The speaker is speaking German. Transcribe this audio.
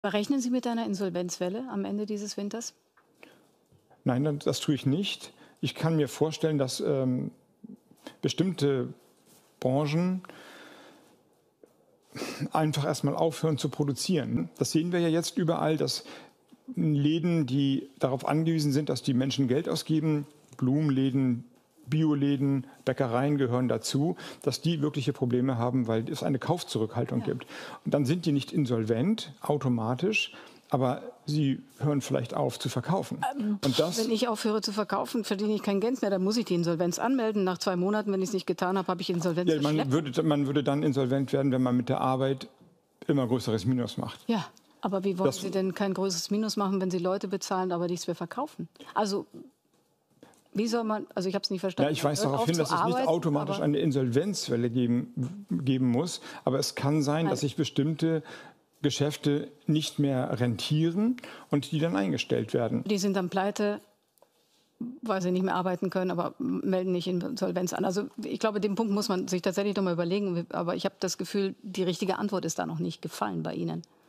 Rechnen Sie mit einer Insolvenzwelle am Ende dieses Winters? Nein, das tue ich nicht. Ich kann mir vorstellen, dass bestimmte Branchen einfach erstmal aufhören zu produzieren. Das sehen wir ja jetzt überall, dass Läden, die darauf angewiesen sind, dass die Menschen Geld ausgeben, Blumenläden, Bioläden, Bäckereien gehören dazu, dass die wirkliche Probleme haben, weil es eine Kaufzurückhaltung gibt. Und dann sind die nicht insolvent automatisch, aber sie hören vielleicht auf zu verkaufen. Und Wenn ich aufhöre zu verkaufen, verdiene ich kein Geld mehr. Dann muss ich die Insolvenz anmelden. Nach 2 Monaten, wenn ich es nicht getan habe, habe ich Insolvenz. Ja, man würde dann insolvent werden, wenn man mit der Arbeit immer größeres Minus macht. Ja, aber wie wollen Sie denn kein größeres Minus machen, wenn Sie Leute bezahlen, aber nichts mehr verkaufen? Also wie soll man, also ich habe es nicht verstanden. Ja, ich weise darauf hin, dass es nicht automatisch eine Insolvenzwelle geben muss. Aber es kann sein, dass sich bestimmte Geschäfte nicht mehr rentieren und die dann eingestellt werden. Die sind dann pleite, weil sie nicht mehr arbeiten können, aber melden nicht Insolvenz an. Also ich glaube, den Punkt muss man sich tatsächlich noch mal überlegen. Aber ich habe das Gefühl, die richtige Antwort ist da noch nicht gefallen bei Ihnen.